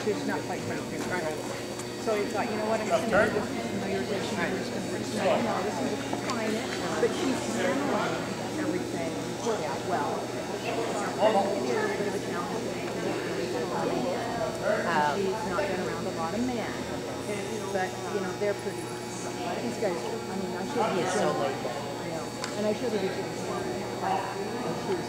just not quite right. So he thought, you know what, I'm just going to do this familiarization. I'm just going to this is define it. But she's handling everything well. Maybe a little bit of a challenge. She's not been around a lot of men. But, you know, they're pretty. These guys, I mean, I should He is so late. And I should have just she was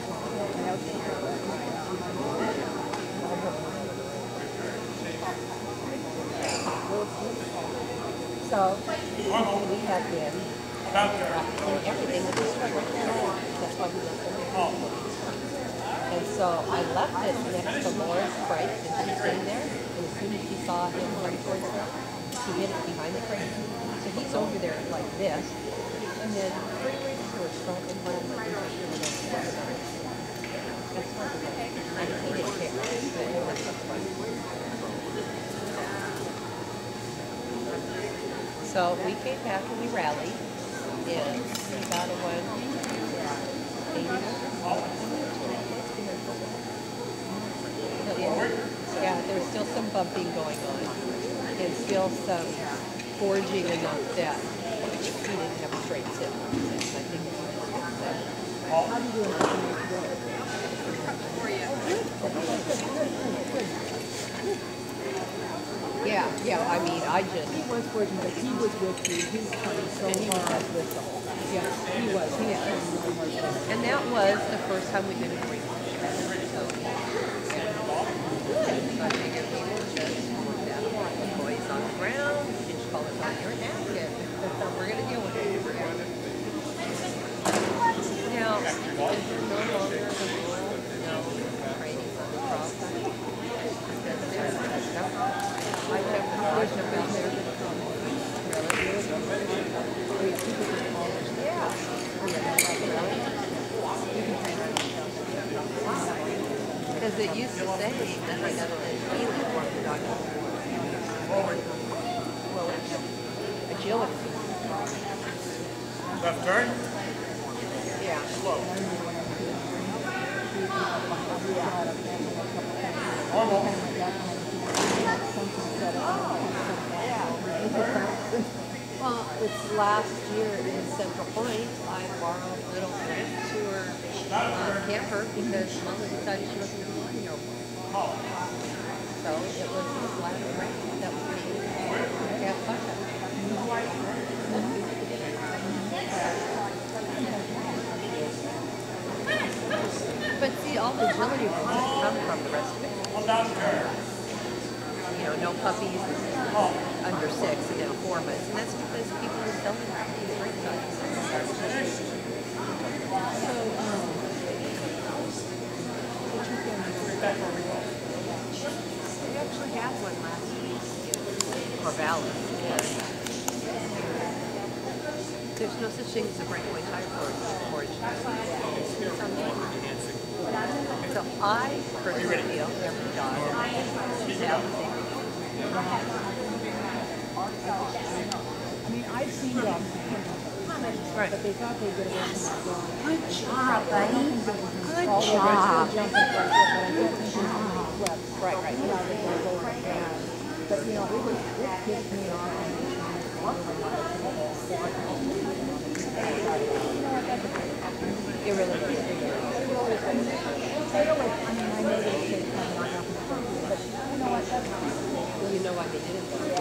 so we have been practicing everything with the struggle. That's why we left them. And so I left it next to Laura's crate, and she's sitting there. And as soon as she saw him run towards her, she hid it behind the crate. So he's over there like this. And then 3 weeks to a stroke in one of my that's hard to know. I mean, he didn't care. So we came back and we rallied, and we got a 180. Yeah, there's still some bumping going on, and still some forging enough that he didn't have a straight sit. I think how do you do it? Yeah, I mean, I just... He was forging, but he was with you. He was trying so hard with the whole thing. Yes, he was. And that was the first time we did a break. So I figured we would just work that out. The boys on the ground, pinch collars on your napkin. We're going to deal with it. Now, is there no longer the rule, no training on the cross? I've never been there. Yeah. Because it used to say that I got a healing orthodox. Well, agility. Left turn? Yeah. Slow. Normal. Well, it's last year in Central Point, I borrowed little French to her camper because Mama decided she wasn't going to be here. So it was a flat rain that was Camp Pucka. But see, all the agility rules come from the rest of it. You know, no puppies under 6 and now 4 months. And that's because people are selling these ring sites. We actually had one last week in Corvallis. There's no such thing as a breakaway tire forage. So I personally feel every dog should have the same. I mean, I've seen dogs, Right. but they thought they'd get away from that dog. Good job, buddy. Good Job. job. Right, right. But you know, it pissed me off. It really is. I know that it's not happening, but you know what? That's Well, you know why they did it though.